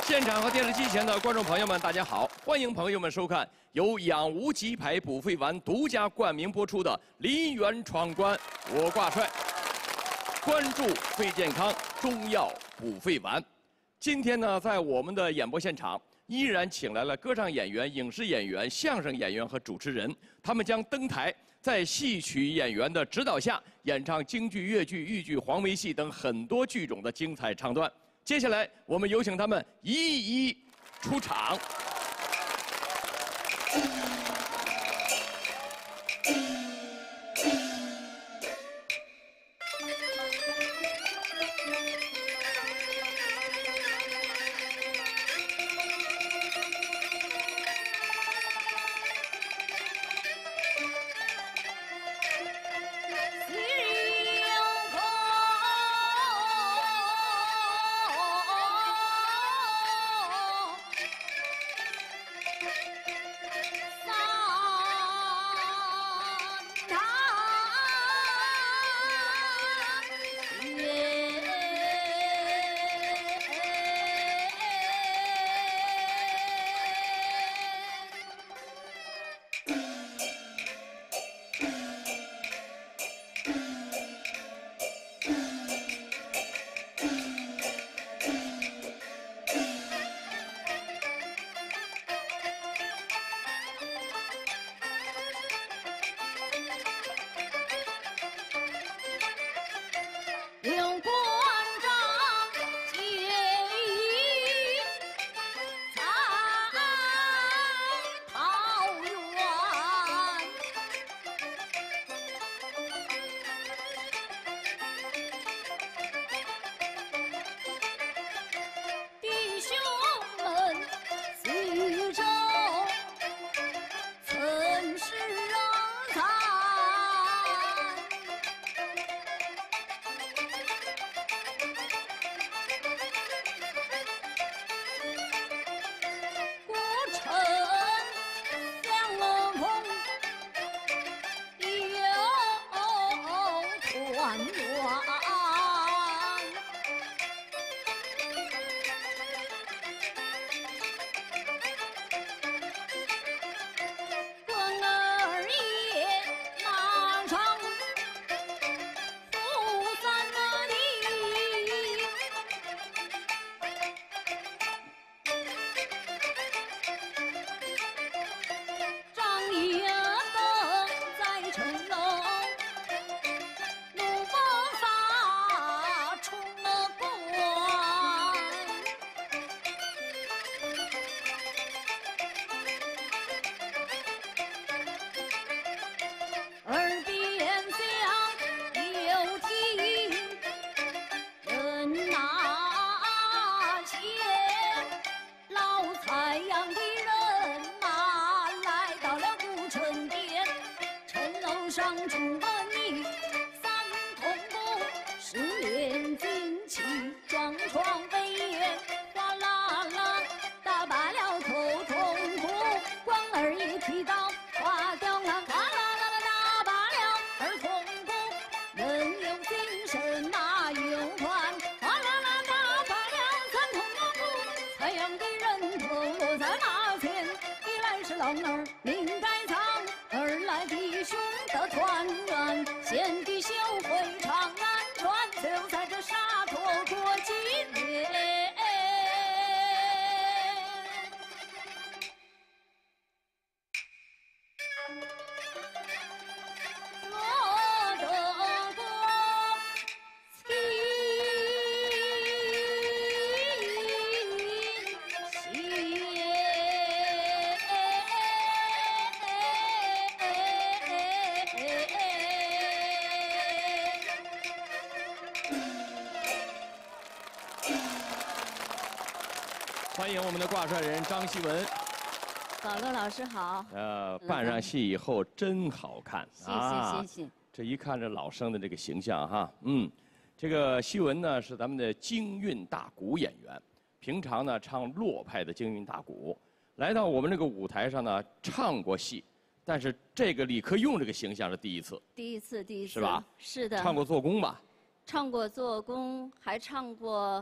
现场和电视机前的观众朋友们，大家好！欢迎朋友们收看由养无鸡排补肺丸独家冠名播出的《梨园闯关》，我挂帅，关注肺健康，中药补肺丸。今天呢，在我们的演播现场，依然请来了歌唱演员、影视演员、相声演员和主持人，他们将登台，在戏曲演员的指导下，演唱京剧、越剧、豫剧、黄梅戏等很多剧种的精彩唱段。接下来，我们有请他们一一出场。欢迎我们的挂帅人张希文。 宝乐老师好。 扮上戏以后真好看啊！ 谢谢。 这一看这老生的这个形象哈，这个希文呢是咱们的京韵大鼓演员，平常呢唱洛派的京韵大鼓，来到我们这个舞台上呢唱过戏，但是这个李克用这个形象是第一次。 第一次。 是吧？ 是的。 唱过做工吧？ 唱过做工，还唱过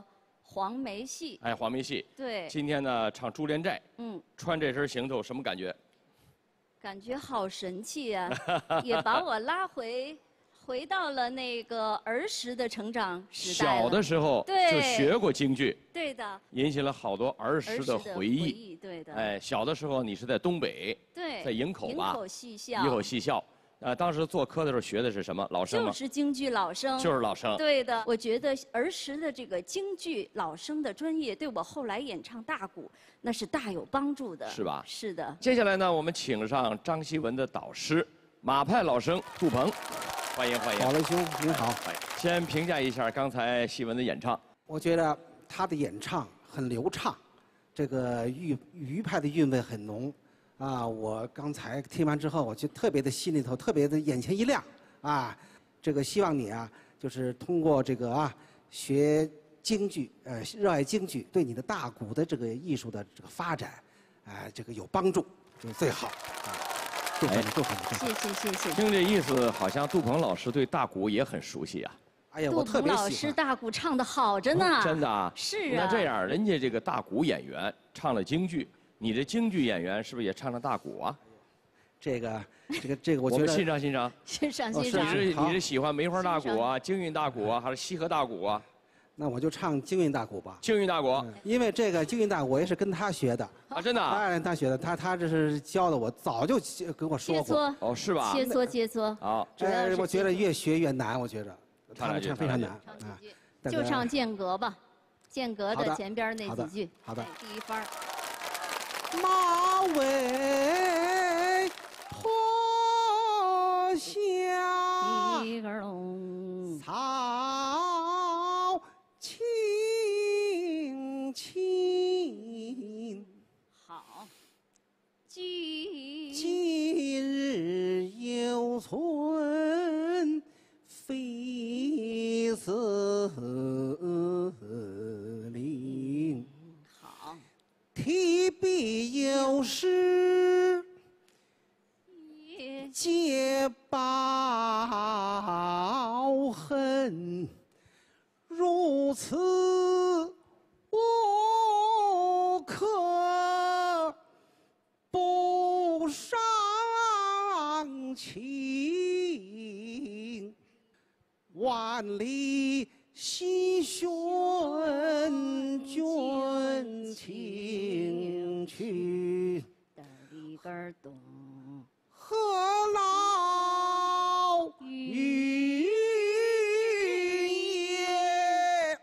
黄梅戏。 哎，黄梅戏。 对。 今天呢，唱《珠帘寨》。穿这身行头什么感觉？ 感觉好神气呀，也把我拉回到了那个儿时的成长时代。小的时候就学过京剧。 对的。 引起了好多儿时的回忆。 对的。 哎，小的时候你是在东北。 对。 在营口吧。 营口戏校。 营口戏校。当时做科的时候学的是什么？老生吗？ 就是京剧老生。就是老生。 对的，我觉得儿时的这个京剧老生的专业，对我后来演唱大鼓那是大有帮助的。是吧？是的。 接下来呢，我们请上张希文的导师，马派老生杜鹏，欢迎欢迎。 宝雷兄您好。 先评价一下刚才希文的演唱。 我觉得他的演唱很流畅，这个豫派的韵味很浓。我刚才听完之后，我就特别的心里头特别的眼前一亮啊！这个希望你啊，就是通过这个学京剧，热爱京剧，对你的大鼓的这个艺术的这个发展，这个有帮助，就最好啊！祝福你，祝福你！ 谢谢。 听这意思，好像杜鹏老师对大鼓也很熟悉啊。 哎呀，我特别喜欢。杜鹏老师大鼓唱得好着呢。 真的啊？ 是啊。 那这样，人家这个大鼓演员唱了京剧。你这京剧演员是不是也唱唱大鼓啊？ 这个，我觉得我们欣赏欣赏。 欣赏。 你是喜欢梅花大鼓啊、京韵大鼓啊，还是西河大鼓啊？ 那我就唱京韵大鼓吧。 京韵大鼓， 因为这个京韵大鼓我也是跟他学的。 啊，真的？ 哎，他学的，他这是教的我，早就跟我说过。 哦， 是吧？ 切磋。 好。 我觉得越学越难，我觉得。唱非常难。 就唱间隔吧，间隔的前边那几句。 好的。 第一番。 马尾坡下一根龙， 草青青。 好。 今日有村非似邻。 好。 提笔有诗结抱恨，如此无可不伤情，万里西寻君情去，何劳于夜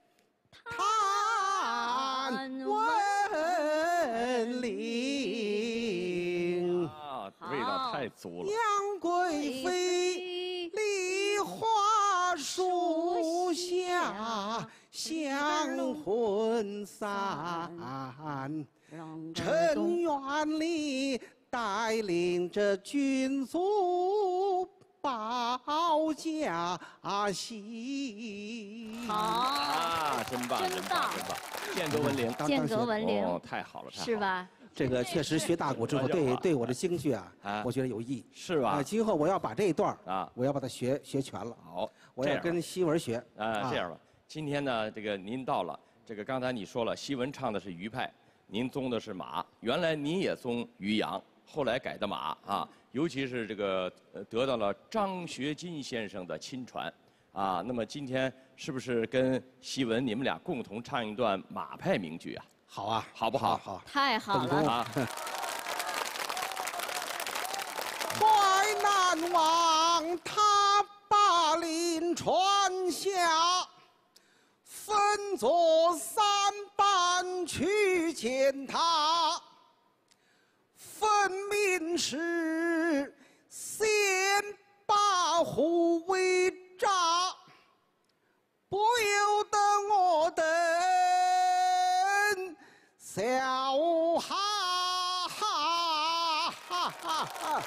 叹闻铃？ 味道太足了。 杨贵妃梨花树下香魂散，陈元礼带领着军卒保家戏。 好啊，真棒，真棒，真棒！间隔闻铃， 间隔闻铃， 哦，太好了，太好了， 是吧？ 这个确实学大鼓之后，对我的京剧我觉得有益。 是吧？ 今后我要把这一段我要把它学全了。 好， 我要跟希文学。 这样吧，今天呢，这个您到了，这个刚才你说了，希文唱的是豫派，您宗的是马，原来您也宗豫扬，后来改的马啊，尤其是这个得到了张学金先生的亲传啊。那么今天是不是跟希文你们俩共同唱一段马派名剧啊？ 好啊， 好不好？ 好， 太好了啊！ 淮南王他把临川下，分作三班去见他。分明是先把虎围扎，不由得我等笑哈哈哈哈哈！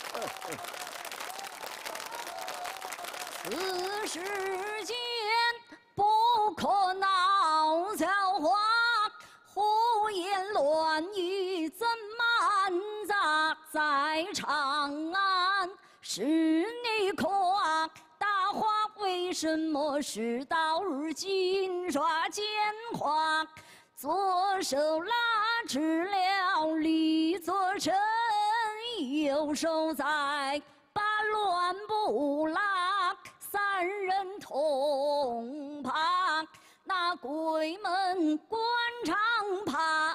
此世间不可闹笑话，胡言乱语怎满杂在长安？是你夸大话为为什么事到如今耍奸猾？左手拉直了李左臣，右手在把乱不拉，三人同怕，那鬼门关常怕。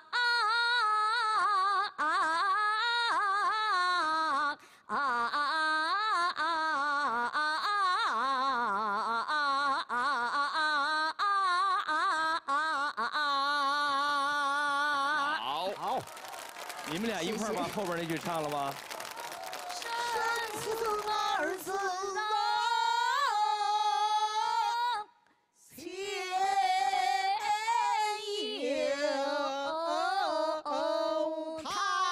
你们俩一块儿把后边那句唱了吗？ 生死二字天有他。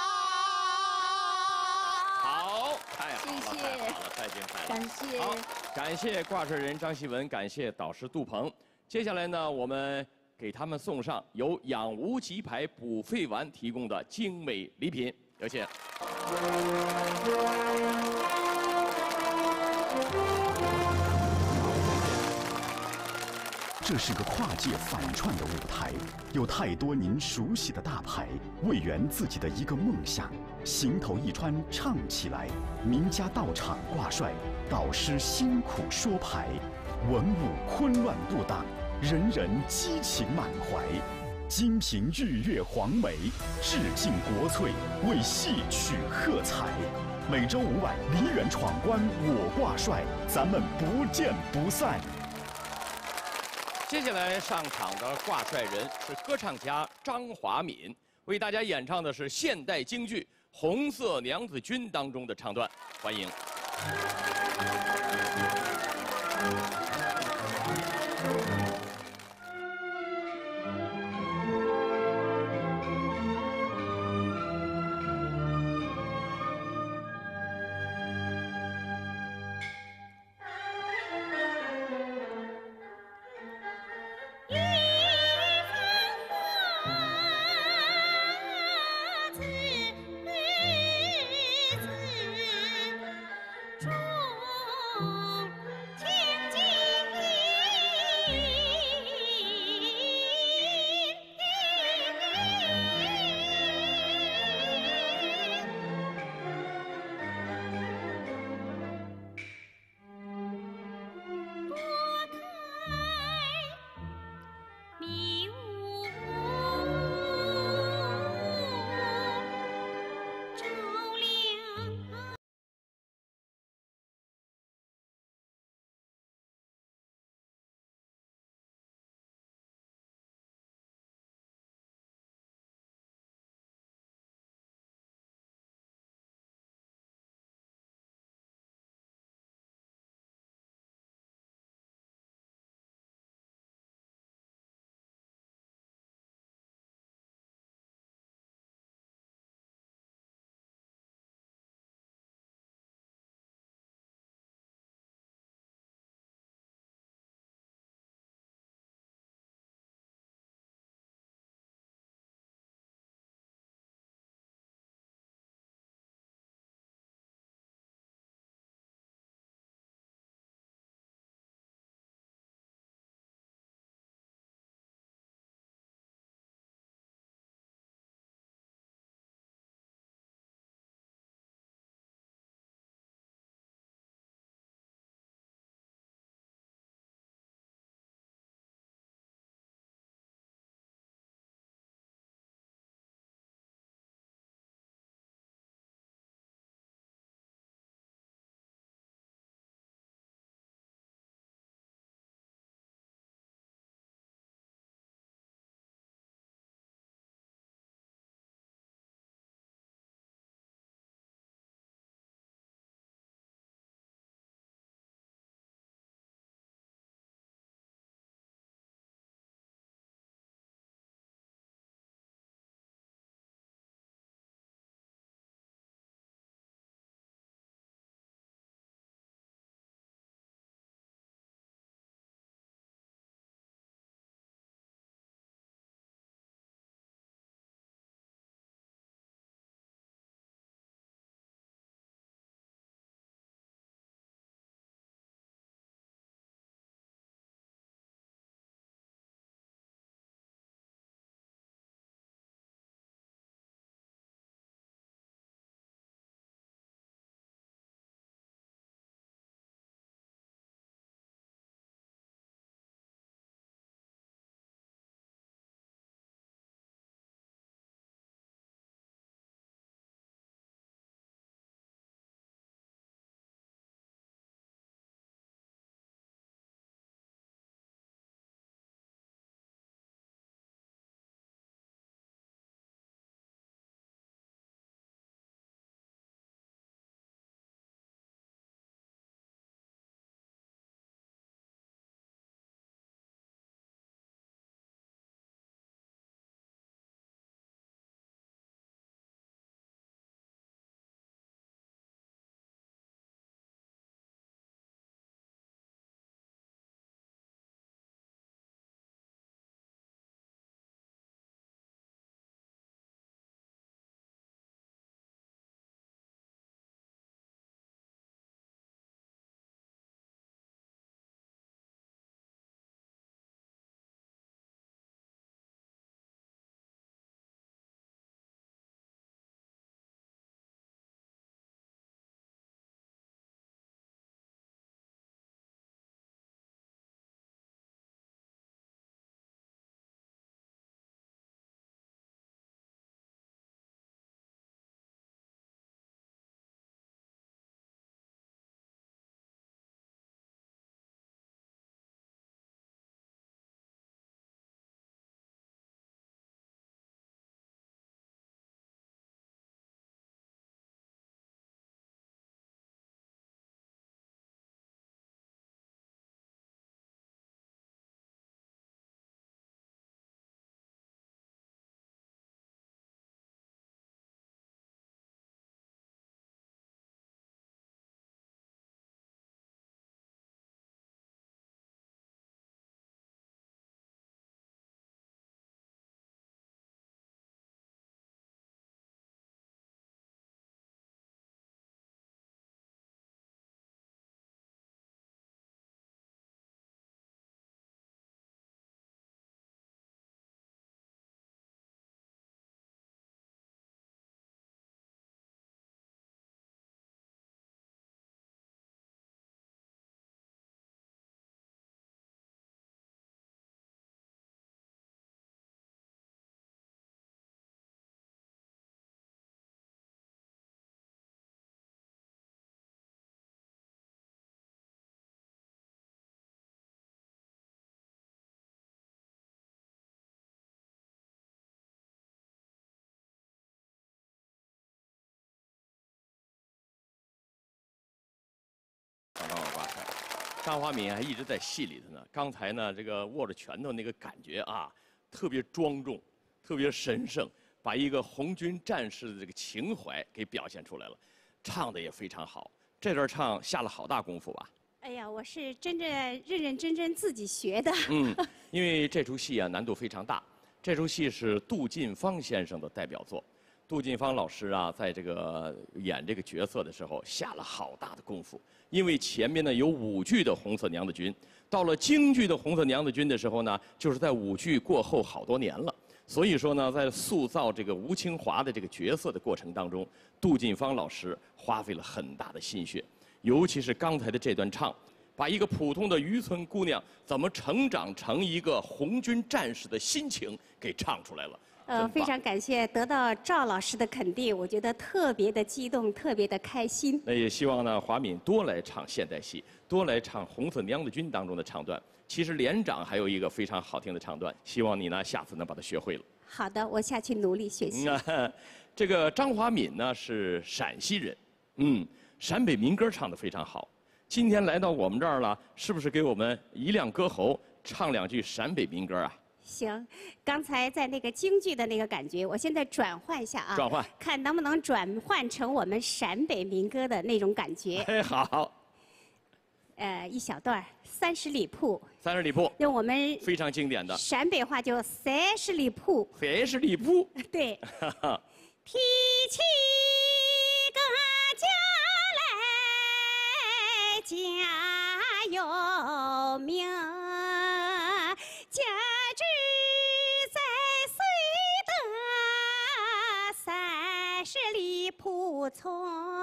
好，太好了， 谢谢太好了，太精彩了。 感谢。 好，感谢挂帅人张希文，感谢导师杜鹏。接下来呢，我们给他们送上由养无极牌补肺丸提供的精美礼品，有请。 这是个跨界反串的舞台，有太多您熟悉的大牌，为圆自己的一个梦想，行头一穿唱起来，名家到场挂帅，导师辛苦说牌，文武昆乱不挡，人人激情满怀。金瓶玉月黄梅，致敬国粹，为戏曲喝彩。每周5晚，梨园闯关我挂帅，咱们不见不散。 接下来上场的挂帅人是歌唱家张华敏，为大家演唱的是现代京剧《红色娘子军》当中的唱段，欢迎。 中张华敏还一直在戏里头呢。刚才呢，这个握着拳头那个感觉啊，特别庄重，特别神圣，把一个红军战士的这个情怀给表现出来了，唱的也非常好。这段唱下了好大功夫吧？ 哎呀，我是真正认认真真自己学的。 因为这出戏啊难度非常大，这出戏是杜近芳先生的代表作。杜近芳老师啊，在这个演这个角色的时候下了好大的功夫。因为前面呢有舞剧的《红色娘子军》，到了京剧的《红色娘子军》的时候呢，就是在舞剧过后好多年了。所以说呢，在塑造这个吴清华的这个角色的过程当中，杜近芳老师花费了很大的心血，尤其是刚才的这段唱，把一个普通的渔村姑娘怎么成长成一个红军战士的心情给唱出来了。 非常感谢得到赵老师的肯定，我觉得特别的激动，特别的开心。 那也希望呢，华敏多来唱现代戏，多来唱《红色娘子军》当中的唱段。其实连长还有一个非常好听的唱段，希望你呢下次能把它学会了。 好的，我下去努力学习。 这个张华敏呢是陕西人，陕北民歌唱得非常好。今天来到我们这儿了，是不是给我们一亮歌喉唱两句陕北民歌啊？ 行，刚才在那个京剧的那个感觉，我现在转换一下啊， 转换， 看能不能转换成我们陕北民歌的那种感觉。 哎，好。 一小段30里铺。 30里铺。 用我们非常经典的陕北话就30里铺。 30里铺。 对。提起个家来家有名。家住在绥德30里铺村，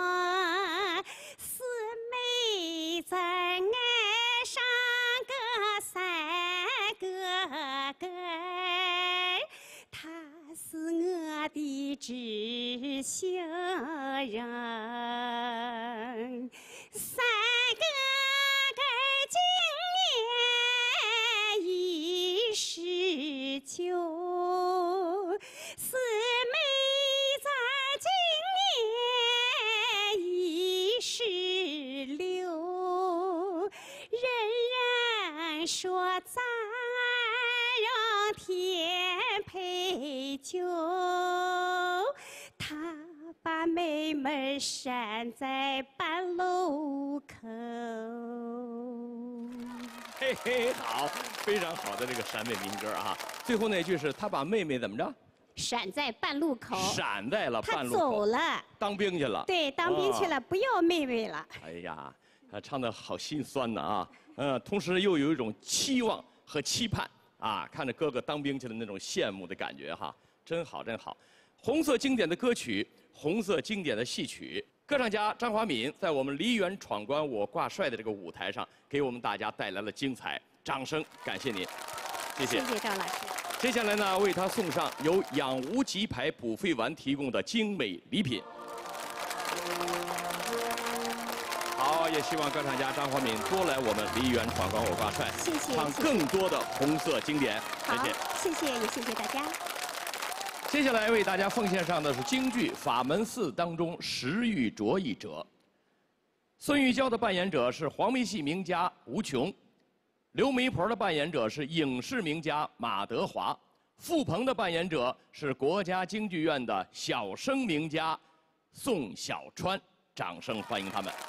四妹在岸上个3个根，她是我的知心人，3个根今年19，四妹在今年16，人人说咱让天配酒，他把妹妹拴在半路口。 嘿嘿，好，非常好的这个陕北民歌啊！最后那句是他把妹妹怎么着？ 闪在半路口。 闪在了半路口。 他走了。 当兵去了。 对，当兵去了，不要妹妹了。 哎呀，唱得好心酸呐啊！同时又有一种期望和期盼啊，看着哥哥当兵去的那种羡慕的感觉哈，真好真好。红色经典的歌曲，红色经典的戏曲。歌唱家张华敏在我们梨园闯关我挂帅的这个舞台上，给我们大家带来了精彩，掌声感谢您，谢谢。 谢谢赵老师。 接下来呢，为他送上由养无极牌补肺丸提供的精美礼品。好，也希望歌唱家张华敏多来我们梨园闯关我挂帅， 谢谢， 唱更多的红色经典。 好，谢谢，也谢谢大家。 接下来为大家奉献上的是京剧《法门寺》当中石玉琢一折。孙玉娇的扮演者是黄梅戏名家吴琼，刘媒婆的扮演者是影视名家马德华，傅鹏的扮演者是国家京剧院的小生名家宋小川。掌声欢迎他们。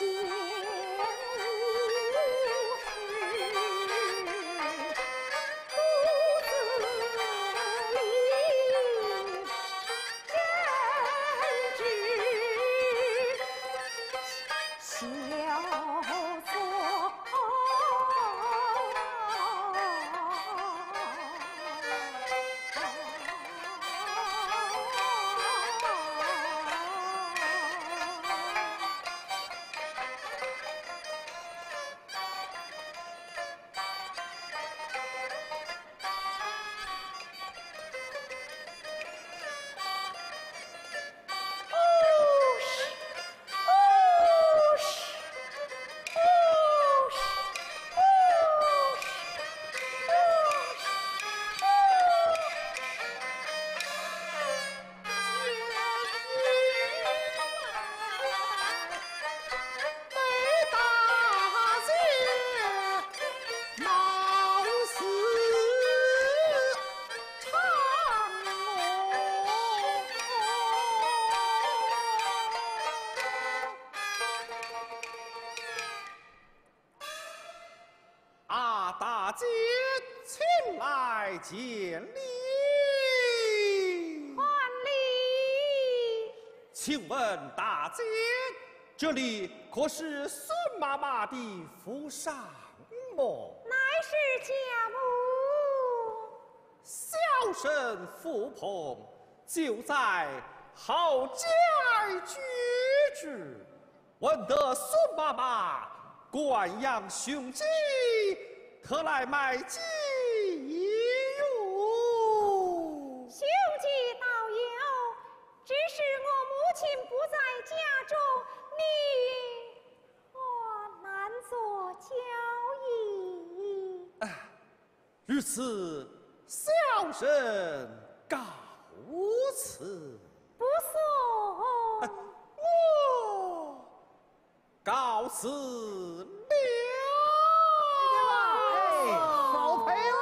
大姐，请来见礼。 还礼。 请问大姐，这里可是孙妈妈的府上么？ 乃是家母。 小生福鹏就在后街居住，闻得孙妈妈惯养雄鸡，特来买鸡一用。 兄弟倒有，只是我母亲不在家中，你我难做交易。 如此，小生告辞。 不送。 我告辞了。 少赔了。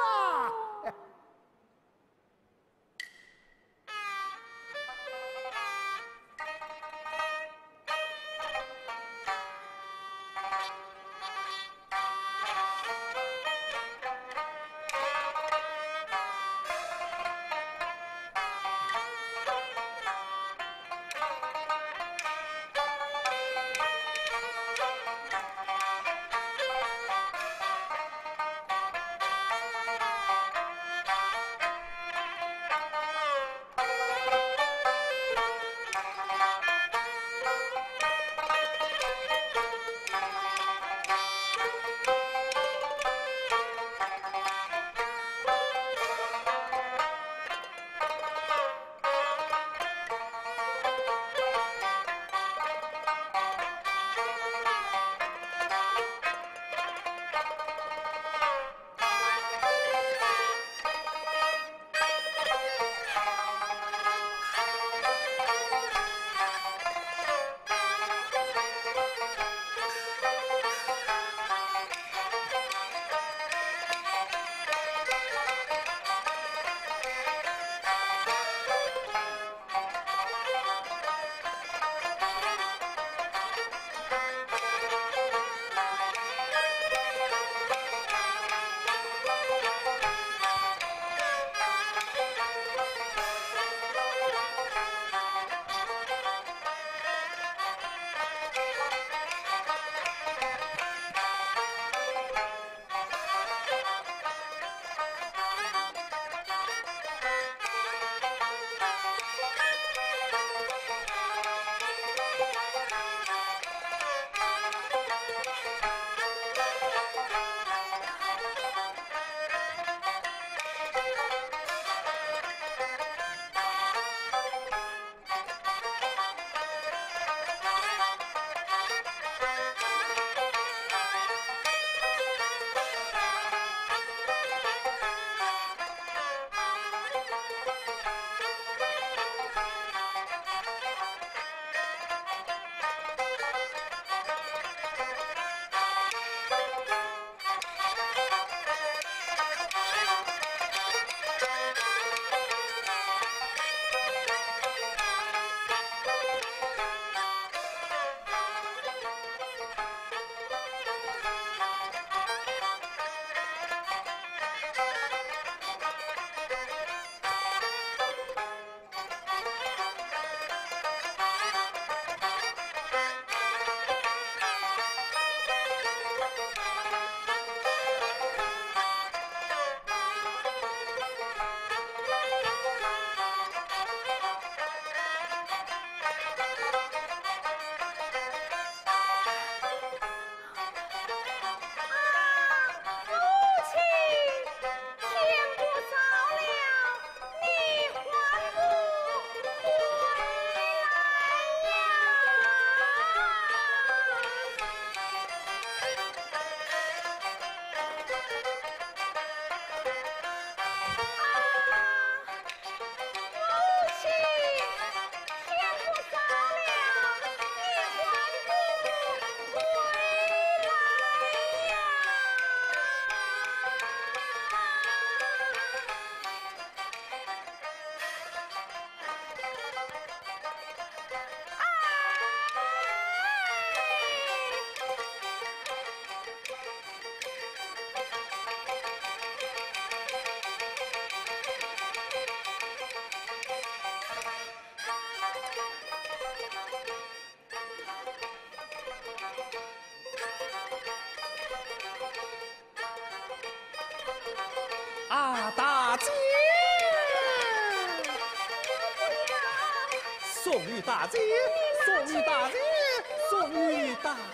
送与大姐，送与大姐，送与大姐。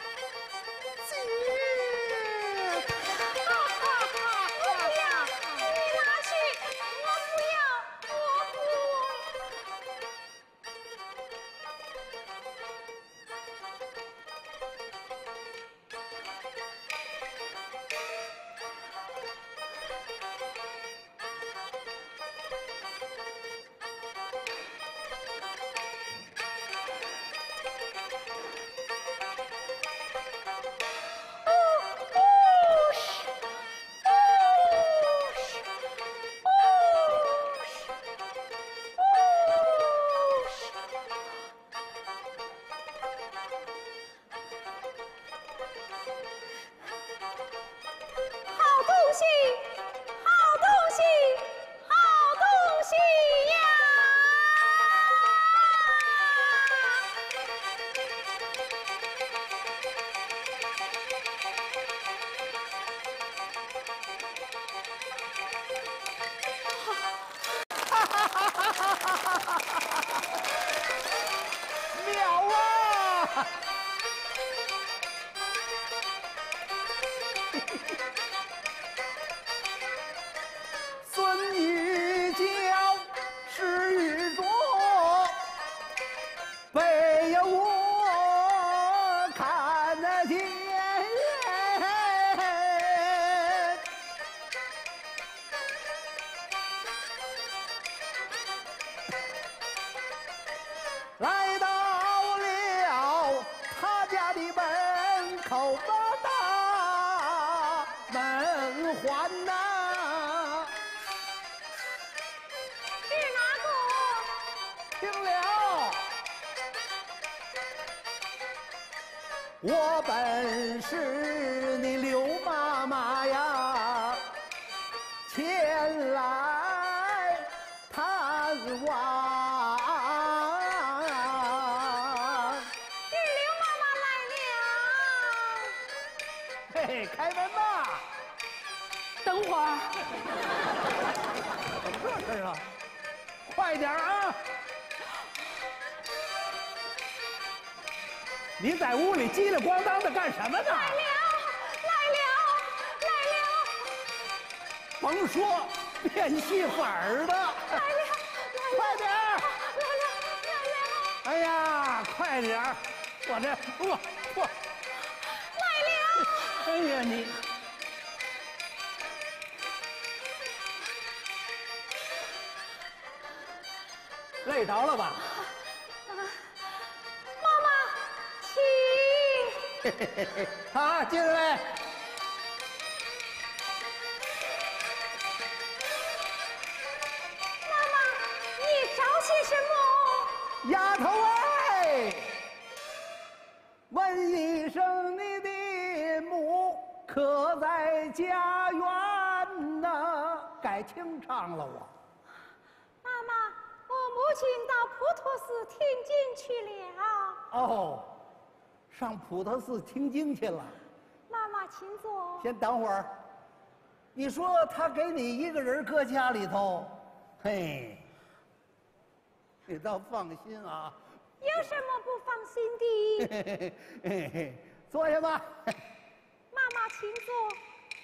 来到了他家的门口吧，大门环呐， 是哪个？ 听了，我本是你刘妈妈呀，前来探望。开门吧！ 等会儿， 怎么这事啊？快点啊！你在屋里叽里咣当的干什么呢？ 来了！ 甭说，变戏法儿的。快点儿！ 来了！ 哎呀，快点儿！我这我。哎呀，你累着了吧？ 妈妈， 起！好，进来。 妈妈，你着急什么？ 丫头哎，问一声你的母可在家园呢？该清唱了我。 妈妈，我母亲到普陀寺听经去了。 哦，上普陀寺听经去了。 妈妈，请坐。 先等会儿。你说他给你一个人搁家里头，嘿，你倒放心啊。 有什么不放心的？ 坐下吧。 妈妈，请坐。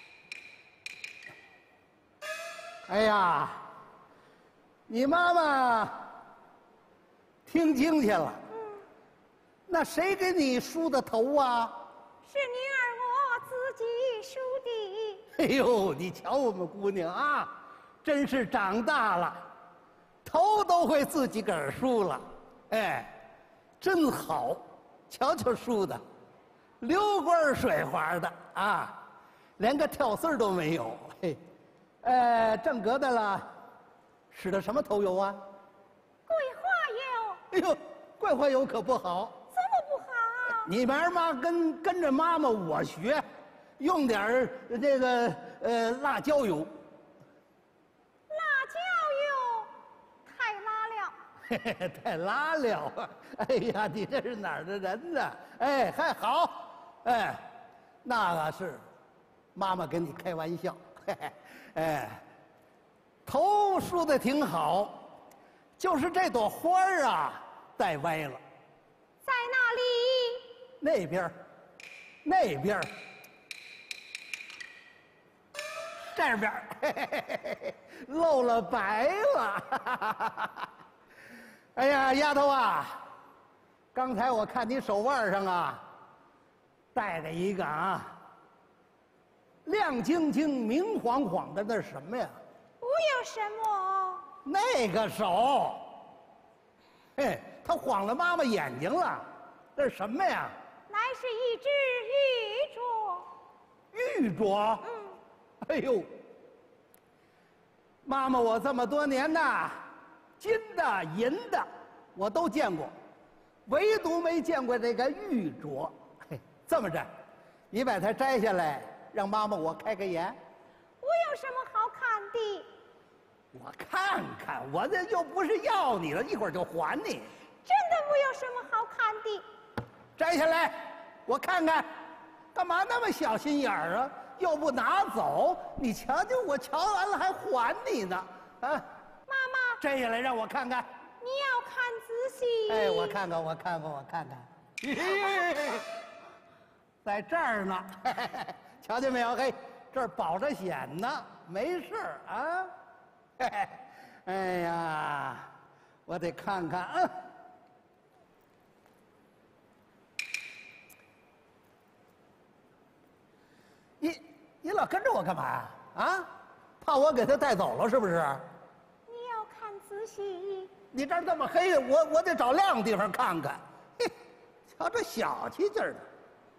哎呀，你妈妈听经去了。那谁给你梳的头啊？ 是女儿我自己梳的。 哎呦，你瞧我们姑娘啊，真是长大了，头都会自己个儿梳了。哎，真好，瞧瞧梳的，溜光水滑的啊，连个跳丝儿都没有。嘿，正格的了，使的什么头油啊？ 桂花油。 哎呦，桂花油可不好。 怎么不好？ 你儿妈跟着妈妈我学，用点儿这个辣椒油。 辣椒油太辣了。 嘿嘿，太拉了啊！哎呀，你这是哪儿的人呢？哎，还好，哎，那个是妈妈跟你开玩笑。嘿嘿，哎，头梳的挺好，就是这朵花儿啊， 带歪了。 在哪里？ 那边儿，那边儿，这边儿，嘿嘿嘿嘿嘿，露了白了。哎呀，丫头啊，刚才我看你手腕上啊，戴着一个啊，亮晶晶、明晃晃的，那是什么呀？ 我有什么？ 那个手，嘿，它晃了妈妈眼睛了，那是什么呀？ 乃是一只玉镯。 玉镯。哎呦，妈妈，我这么多年呐，金的、银的我都见过，唯独没见过这个玉镯。嘿，这么着，你把它摘下来，让妈妈我开开眼。 我有什么好看的？ 我看看，我这又不是要你了，一会儿就还你。 真的我有什么好看的？ 摘下来，我看看，干嘛那么小心眼儿啊？又不拿走，你瞧瞧，我瞧完了还还你呢，啊！ 妈妈， 摘下来让我看看。 你要看仔细。 哎，我看看，我看看，我看看，在这儿呢，瞧见没有？嘿，这儿保着险呢，没事儿啊。哎呀，我得看看啊。你老跟着我干嘛呀？啊，怕我给他带走了是不是？ 你要看仔细。 你这儿这么黑，我得找亮地方看看。嘿，瞧这小气劲儿的，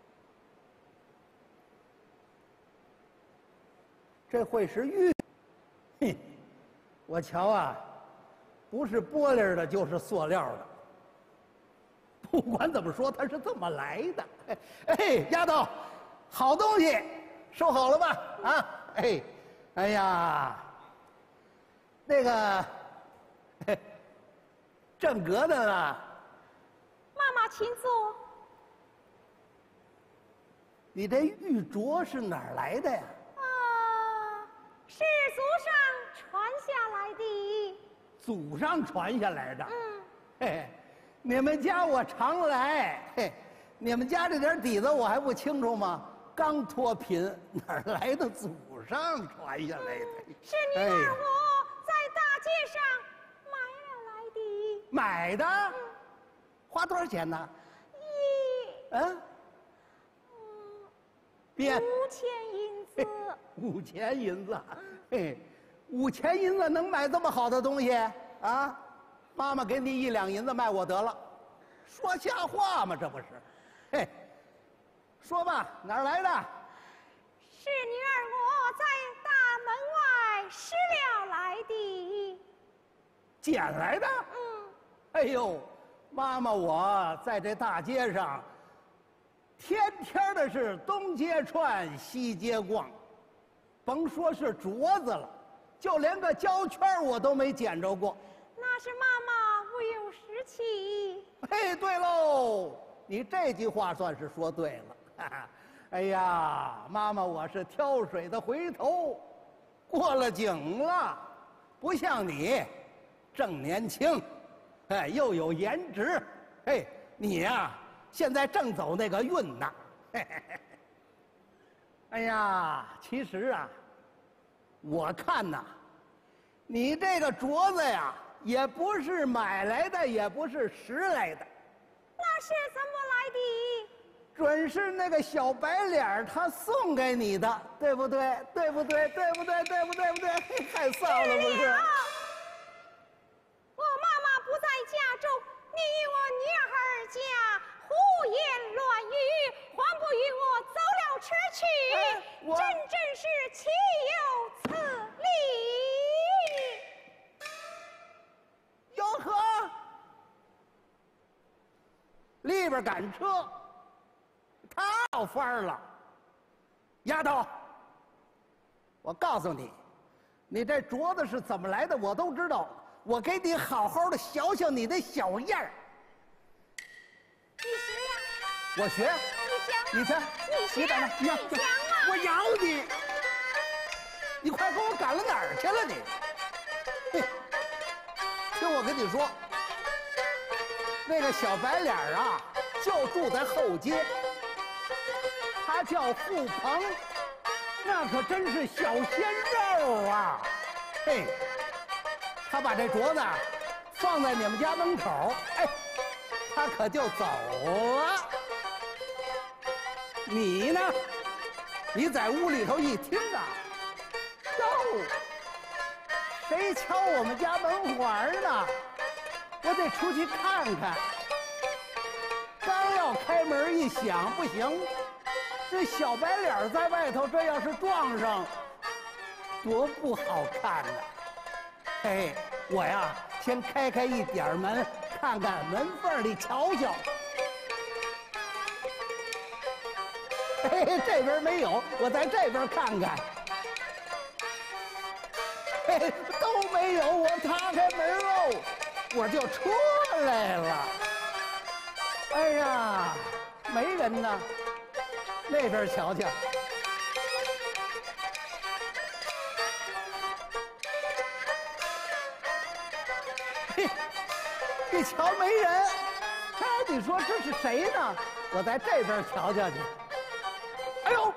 这会是玉？嘿，我瞧啊，不是玻璃的，就是塑料的。不管怎么说，它是这么来的。哎，丫头，好东西。收好了吧？啊，哎呀，那个正格的呢？ 妈妈，请坐。 你这玉镯是哪儿来的呀？ 是祖上传下来的。 祖上传下来的。嘿，你们家我常来，嘿，你们家这点底子我还不清楚吗？刚脱贫，哪儿来的祖上传下来的？ 是你儿我在大街上买了来的。 买的？花多少钱呢别 5000银子。 5000银子，嘿，5000银子能买这么好的东西啊？妈妈给你1两银子卖我得了，说瞎话吗？这不是？嘿。说吧，哪儿来的？ 是女儿我在大门外拾了来的。 捡来的？哎呦，妈妈，我在这大街上，天天的是东街串西街逛，甭说是镯子了，就连个胶圈我都没捡着过。 那是妈妈无有拾起。 嘿，对喽，你这句话算是说对了。哎呀，妈妈，我是挑水的回头，过了井了，不像你，正年轻，哎，又有颜值，嘿，你呀，现在正走那个运呢。哎呀，其实啊，我看呐，你这个镯子呀，也不是买来的，也不是拾来的， 那是怎么来的？ 准是那个小白脸他送给你的，对不对？对不对？对不对？对不对？不对？嘿，太臊了，不是？ 我妈妈不在家中，你与我女儿家胡言乱语，还不与我走了车去，真是岂有此理！ 哟呵，里边赶车。闹翻了，丫头，我告诉你，你这镯子是怎么来的，我都知道。我给你好好的学学你的小样儿。 你学呀？ 我学。你学。 你等着，你讲啊！ 我咬你！你快给我赶到哪儿去了你？嘿，听我跟你说， 那个小白脸啊，就住在后街，他叫付鹏，那可真是小鲜肉啊！嘿，他把这镯子放在你们家门口，哎，他可就走了。你呢？你在屋里头一听啊，哟，谁敲我们家门环呢？我得出去看看。刚要开门一想，不行，这小白脸在外头，这要是撞上，多不好看呢。嘿，我呀，先开一点门，看看门缝里瞧瞧。嘿，这边没有，我在这边看看。嘿，都没有，我踏开门喽，我就出来了。哎呀，没人呢，那边瞧瞧。嘿，一瞧没人，哎，你说这是谁呢？我在这边瞧瞧去。哎呦！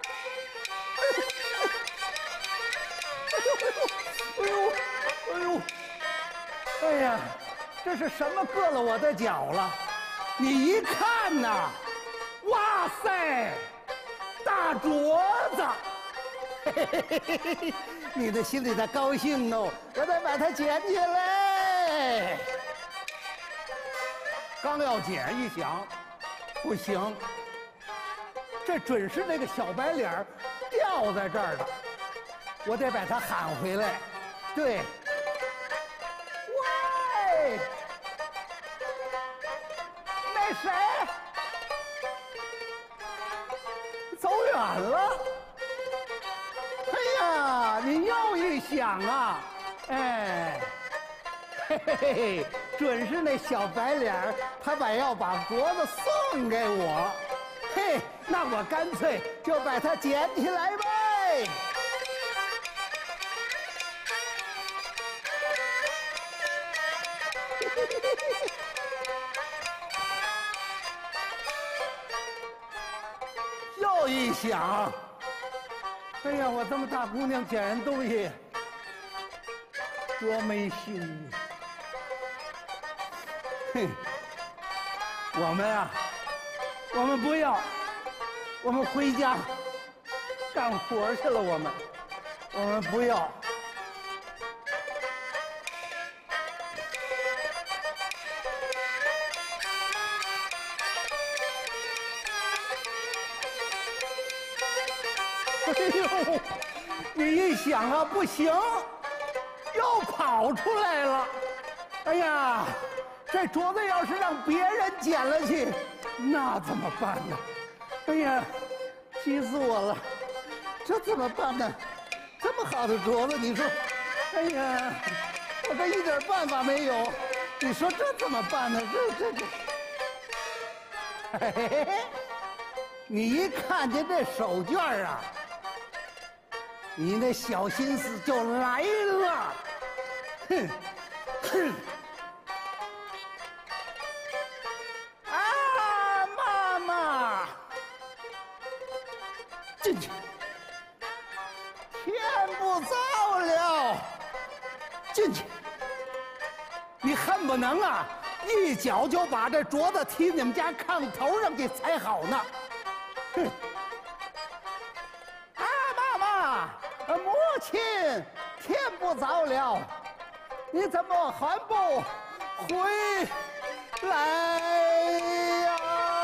哎呦！哎呦！哎呀，这是什么硌了我的脚了？你一看呐，哇塞，大镯子！嘿嘿嘿嘿嘿，你的心里的高兴哦，我得把它捡起来。刚要捡一想，不行。这准是那个小白脸掉在这儿的，我得把他喊回来。对，喂，那谁走远了？哎呀，你又一想啊，哎，嘿嘿嘿，准是那小白脸他要把镯子送给我。嘿，那我干脆就把它捡起来呗。又一想，哎呀，我这么大姑娘捡人东西，多没心啊！哼，我们啊。我们不要，我们回家干活去了。我们不要。哎呦，你一想啊，不行，又跑出来了。哎呀，这镯子要是让别人捡了去。那怎么办呢？哎呀，气死我了！这怎么办呢？这么好的镯子，你说，哎呀，我这一点办法没有。你说这怎么办呢？这，嘿嘿嘿，你一看见这手绢啊，你那小心思就来了。哼，哼。进去，天不早了，进去。你恨不能啊，一脚就把这镯子踢你们家炕头上给踩好呢。哼！啊，妈妈，母亲，天不早了，你怎么还不回来呀？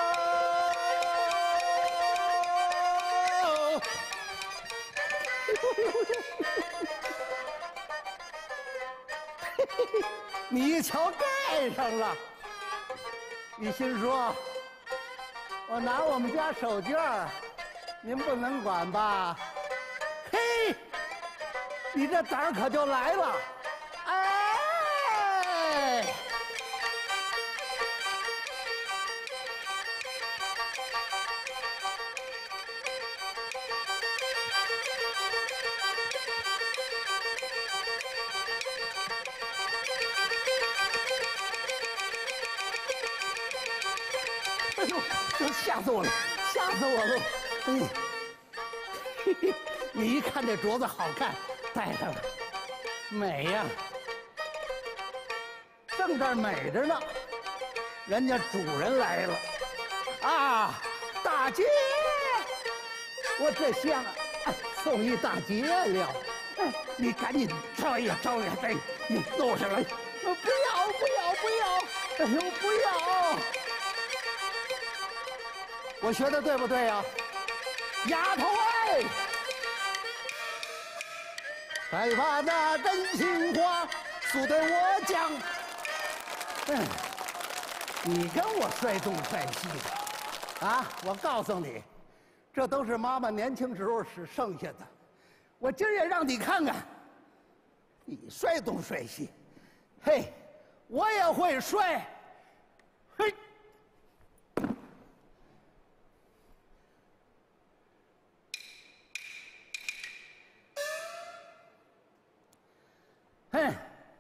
你一瞧盖上了，你心说，我拿我们家手绢您不能管吧？嘿，你这胆儿可就来了，哎！ 吓死我了，吓死我了！嘿嘿，你一看这镯子好看，戴上了，美呀，正这儿美着呢，人家主人来了，啊，大姐，我这香送一大姐了，哎，你赶紧招呀招呀，这你弄上来，不要不要不要，哎呦不要！我学的对不对呀？丫头哎，再把那真心话诉对我讲。你跟我帅东帅西的，啊！我告诉你，这都是妈妈年轻时候使剩下的。我今儿也让你看看，你帅东帅西，嘿，我也会帅，嘿。嘿，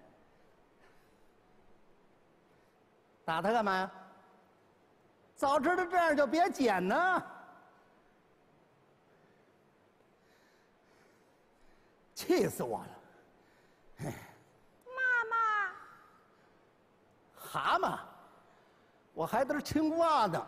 打他干嘛呀？早知道这样就别捡呢。气死我了！ 妈妈， 蛤蟆，我还得是青蛙呢。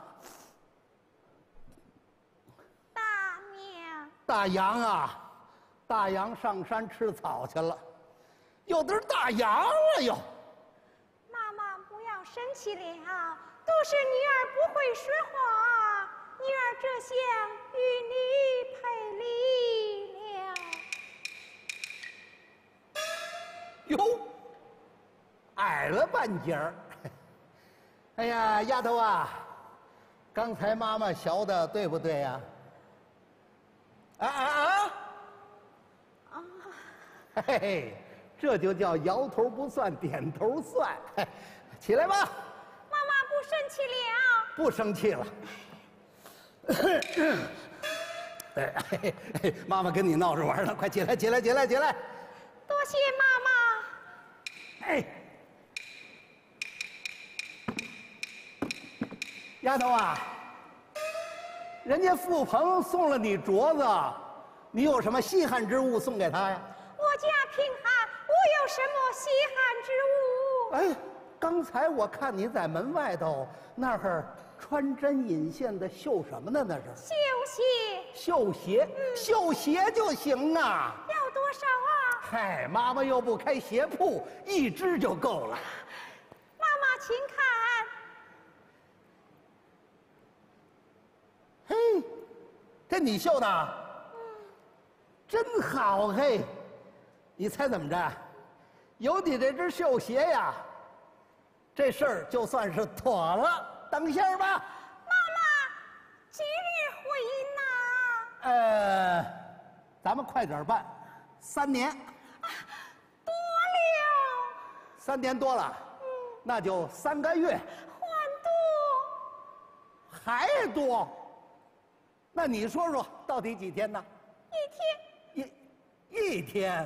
大娘， 大羊啊，大羊上山吃草去了。有的是大羊了哟！ 妈妈不要生气了，都是女儿不会说话，女儿这厢与你赔礼了。 哟，矮了半截儿。哎呀，丫头啊，刚才妈妈学的对不对呀？啊！嘿嘿。这就叫摇头不算点头算，起来吧。 妈妈不生气了。 不生气了。妈妈跟你闹着玩呢，快起来，起来，起来，起来。 多谢妈妈。 哎，丫头啊，人家富鹏送了你镯子，你有什么稀罕之物送给他呀？ 我家贫寒，我有什么稀罕之物？ 哎，刚才我看你在门外头那儿穿针引线的绣什么呢？那是绣鞋。 绣鞋，绣鞋就行啊。 要多少啊？ 嗨，妈妈又不开鞋铺，一只就够了。 妈妈，请看。 嘿，这你绣的？真好嘿。你猜怎么着？有你这只绣鞋呀，这事儿就算是妥了。等下吧。 妈妈，几日回呐？ 咱们快点办，3年。 多了。 3年多了，那就3个月。 还多。 还多？那你说说，到底几天呢？1天。一天。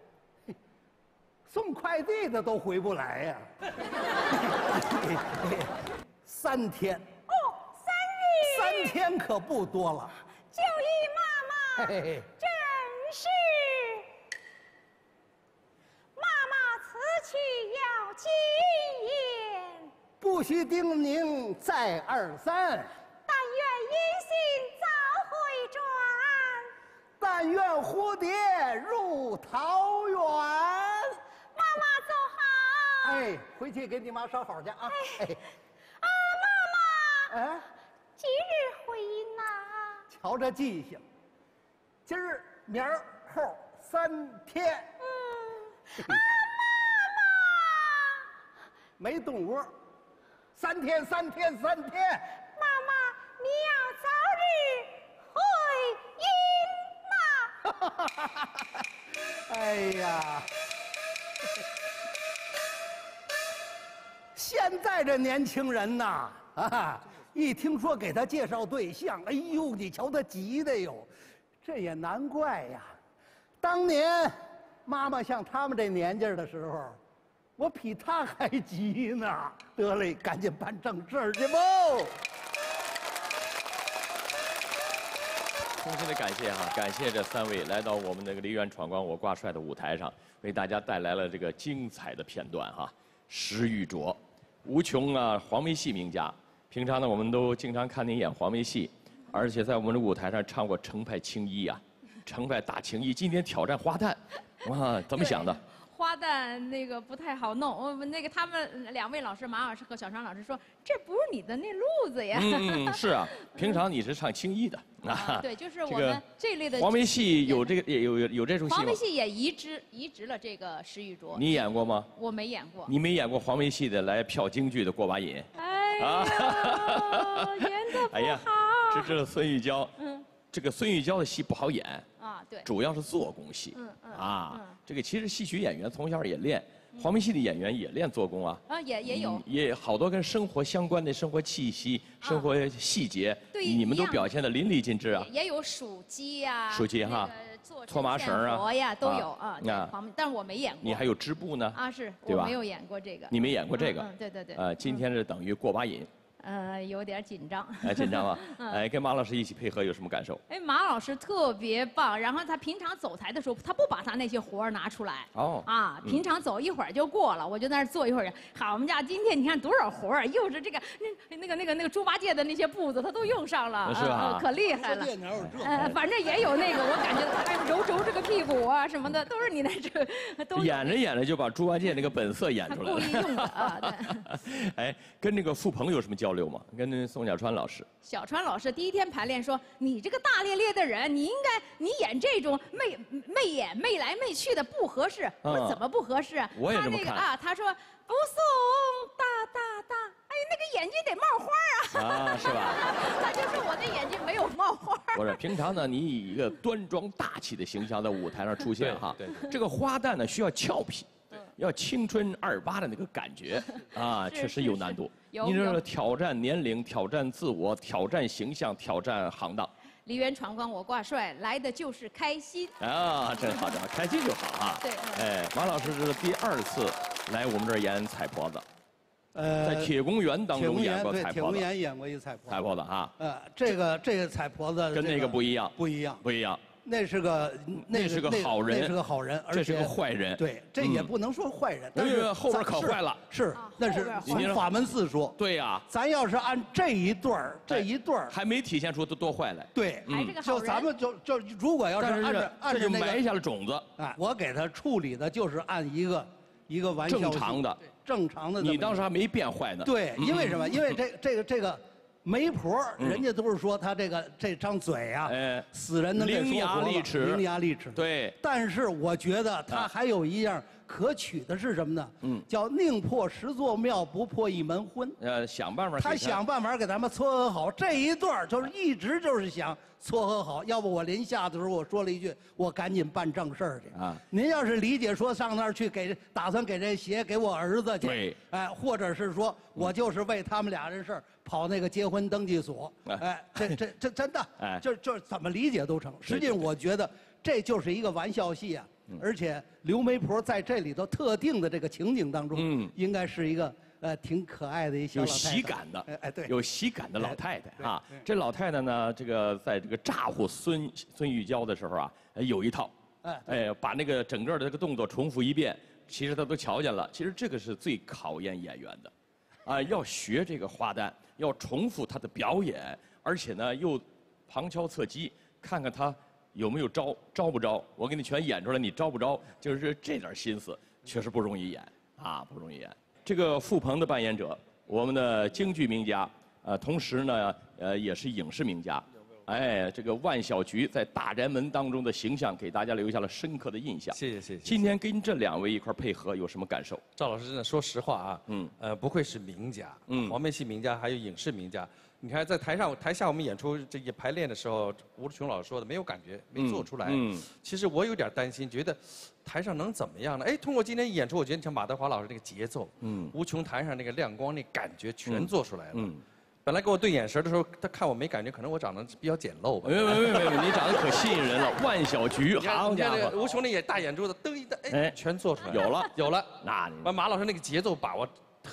送快递的都回不来呀。3天。 哦，3日。 3天可不多了。 九姨妈妈，真是。妈妈此去要谨言， 不须叮咛再2、3。 但愿音信早回转。 但愿蝴蝶入桃源。 妈妈走好。 哎，回去给你妈烧好去啊。 妈妈。几日回音呐？ 瞧这记性，今儿、明儿、后3天。 妈妈。 没动窝，3天，3天，3天。 妈妈，你要早日回音呐。 哎呀，现在这年轻人呐，一听说给他介绍对象，哎呦，你瞧他急的哟，这也难怪呀。当年妈妈像他们这年纪的时候，我比他还急呢。得嘞，赶紧办正事儿去吧。 衷心的感谢哈，感谢这3位来到我们那个梨园闯关我挂帅的舞台上，为大家带来了这个精彩的片段哈。石玉镯，无穷啊，黄梅戏名家。平常呢，我们都经常看您演黄梅戏，而且在我们的舞台上唱过程派青衣啊，程派大青衣。今天挑战花旦，哇，怎么想的？ 花旦那个不太好弄，那个他们2位老师马老师和小川老师说，这不是你的那路子呀。 是啊，平常你是唱青衣的啊。对，就是我们这类的。 黄梅戏有这个有这种戏吗？ 黄梅戏也移植了这个石玉镯。 你演过吗？ 我没演过。 你没演过黄梅戏的，来票京剧的过把瘾。 哎呀，演得不好。 这是孙玉娇。这个孙玉娇的戏不好演。 啊，对， 主要是做工戏，这个其实戏曲演员从小也练，黄梅戏的演员也练做工啊， 也有， 也好多跟生活相关的生活气息、生活细节，你们都表现得淋漓尽致啊。 也有数鸡呀， 数鸡哈，搓麻绳啊， 呀都有啊。但是我没演过。 你还有织布呢？ 啊，是，我没有演过这个。 你没演过这个？ 对对对。 今天是等于过把瘾。 有点紧张。 紧张啊！跟马老师一起配合有什么感受？ 马老师特别棒，然后他平常走台的时候，他不把他那些活儿拿出来。平常走一会儿就过了，我就在那儿坐一会儿。好，我们家今天你看多少活儿，又是这个那个猪八戒的那些步子，他都用上了， 是吧？ 可厉害了。反正也有那个，我感觉还揉这个屁股啊什么的，都是你那这都。 演着演着就把猪八戒那个本色演出来了。 故意用的啊，对。 跟那个傅鹏有什么交流吗？跟宋小川老师。 小川老师第1天排练说：“你这个大咧咧的人，你演这种媚眼媚来媚去的不合适。”我说：“怎么不合适？” 我也这么看。 他说：“不送大，哎，那个眼睛得冒花啊。” 是吧？ 他就说我的眼睛没有冒花。 不是，平常呢，你以一个端庄大气的形象在舞台上出现哈。 对。 这个花旦呢，需要俏皮。要青春28的那个感觉啊，确实有难度。你这挑战年龄、挑战自我、挑战形象、挑战行当。 梨园闯关我挂帅，来的就是开心啊！真好，开心就好啊。 对。 马老师这是第2次来我们这儿演彩婆子。在铁公园当中演过彩婆子。 铁公园演过一彩婆子。 彩婆子哈。 这个彩婆子跟那个不一样。 不一样。 不一样。 那是个好人， 那是个好人， 这是个坏人。 对，这也不能说坏人， 但是后边可坏了。 是，那是从法门寺说。 对呀， 咱要是按这一段还没体现出他多坏来。 对， 就咱们就如果要是按就埋下了种子。 我给他处理的就是按一个玩笑正常的。 你当时还没变坏呢。 对，因为什么？因为这个。媒婆，人家都是说他这张嘴啊，死人能给说活了，伶牙俐齿。 对。 但是我觉得他还有一样可取的是什么呢？叫宁破10座庙，不破1门婚。 想办法。 他想办法给咱们撮合好这一段，就是一直就是想撮合好。要不我临下的时候我说了一句，我赶紧办正事儿去啊。您要是理解说上那儿去打算给这鞋给我儿子去， 对， 或者是说我就是为他们俩人事儿跑那个结婚登记所，这真的，就是怎么理解都成。实际上我觉得这就是一个玩笑戏啊。而且刘媒婆在这里头特定的这个情景当中，应该是一个挺可爱的一小老太太， 有喜感的， 对， 有喜感的老太太啊。这老太太呢，这个在这个诈唬孙玉娇的时候啊，有一套，把那个整个的这个动作重复一遍，其实她都瞧见了。其实这个是最考验演员的，要学这个花旦，要重复她的表演，而且呢又旁敲侧击，看看她有没有招不招？我给你全演出来，你招不招？就是这点心思，确实不容易演啊，不容易演。这个傅鹏的扮演者，我们的京剧名家，同时呢，也是影视名家。这个万小菊在《大宅门》当中的形象，给大家留下了深刻的印象。 谢谢。 今天跟这2位一块配合，有什么感受？ 赵老师真的说实话啊，不愧是名家，黄梅戏名家，还有影视名家。你看，在台下我们演出这个排练的时候，吴琼老师说的没有感觉，没做出来。其实我有点担心，觉得台上能怎么样呢？通过今天演出，我觉得像马德华老师那个节奏，吴琼台上那个亮光，那感觉全做出来了。本来跟我对眼神的时候，他看我没感觉，可能我长得比较简陋吧。 没，你长得可吸引人了。万小菊，好家伙！ 吴琼那大眼珠子，噔一蹬，全做出来有了。 那马老师那个节奏把握特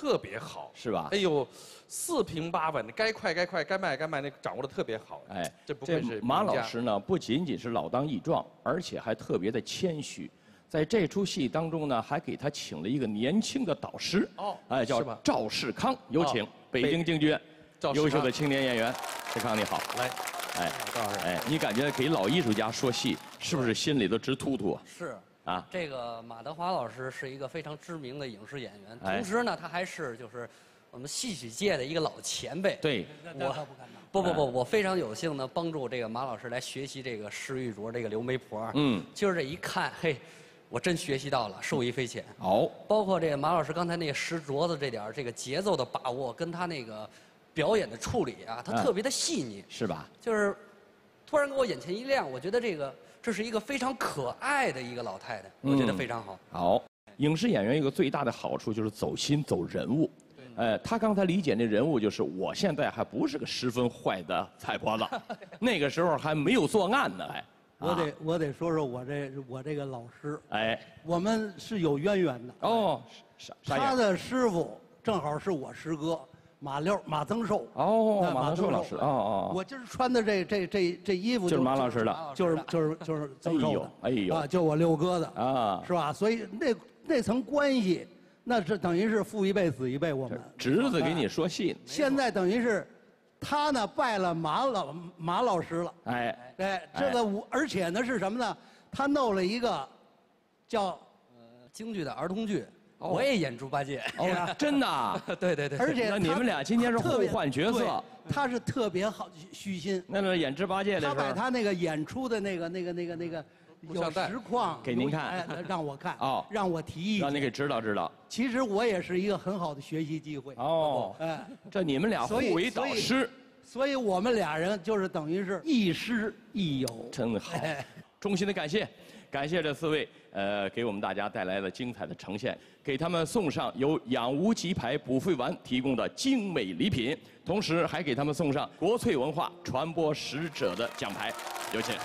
特别好， 是吧？ 哎呦，4平8稳，该快该快，该慢该慢，那掌握的特别好。哎，这不愧是马老师呢，不仅仅是老当益壮，而且还特别的谦虚。在这出戏当中呢，还给他请了一个年轻的导师，哎，叫赵世康，有请北京京剧院优秀的青年演员，世康你好， 来， 哎，赵老师，哎，你感觉给老艺术家说戏，是不是心里都直突突？ 是。啊，这个马德华老师是一个非常知名的影视演员，同时呢，他还是就是我们戏曲界的一个老前辈。 对， 我非常有幸呢，帮助这个马老师来学习这个施玉琢这个刘媒婆。今儿这一看，嘿，我真学习到了，受益匪浅。包括这个马老师刚才那个施镯子这点这个节奏的把握，跟他那个表演的处理啊，他特别的细腻， 是吧？ 就是突然给我眼前一亮，我觉得这是一个非常可爱的一个老太太，我觉得非常好。 好，影视演员有个最大的好处就是走心走人物。他刚才理解那人物就是我现在还不是个十分坏的菜婆子，那个时候还没有作案呢，还。 我得说说我这个老师， 哎， 我们是有渊源的。 哦， 他的师傅正好是我师哥。马增寿马增寿老师我今儿穿的这衣服就是马老师的， 就是增寿的， 哎呦啊，就我六哥的啊，是吧？所以那层关系，那是等于是父一辈子一辈，我们侄子给你说戏， 现在等于是他呢拜了马老师了，哎，这个而且呢是什么呢？他弄了一个叫京剧的儿童剧。我也演猪八戒， 真的？ 对， 而且那你们俩今天是互换角色， 他是特别好虚心。 那演猪八戒的时候， 他把他那个演出的那个有实况给您看， 让我看，让我提议， 让你给指导。 其实我也是一个很好的学习机会。 这你们俩互为导师， 所以我们俩人就是等于是亦师亦友， 真好。衷心的感谢这4位，给我们大家带来了精彩的呈现，给他们送上由养无极牌补肺丸提供的精美礼品，同时还给他们送上国粹文化传播使者的奖牌，有请。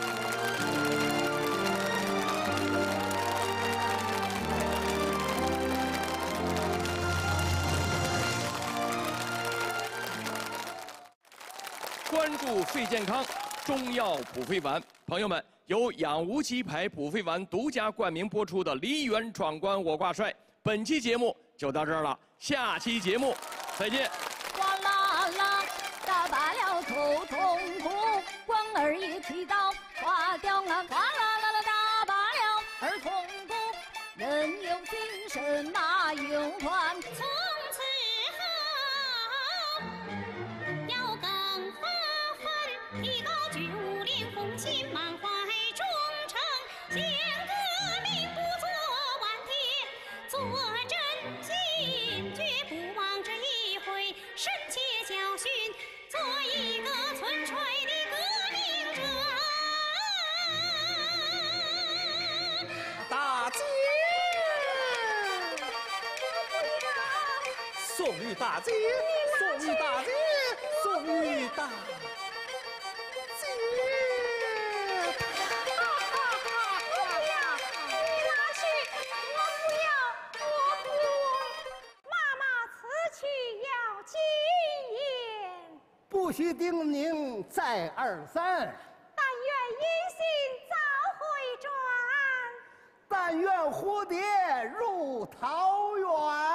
关注肺健康，中药补肺丸，朋友们。由养无极牌补肺丸独家冠名播出的《梨园闯关我挂帅》，本期节目就到这儿了，下期节目再见。 哗啦啦，打罢了头痛苦，官儿一提刀，划掉啊，哗啦啦啦，打罢了儿痛苦，人有精神马有团，从此后要更发奋，提高举武练功，心满怀。想革命不做顽贴，做真心，绝不忘这一回，深切教训，做一个纯粹的革命者。 大姐，送与大姐，送与大姐，送与大姐。 不须叮咛再二三， 但愿音信早回转， 但愿蝴蝶入桃源。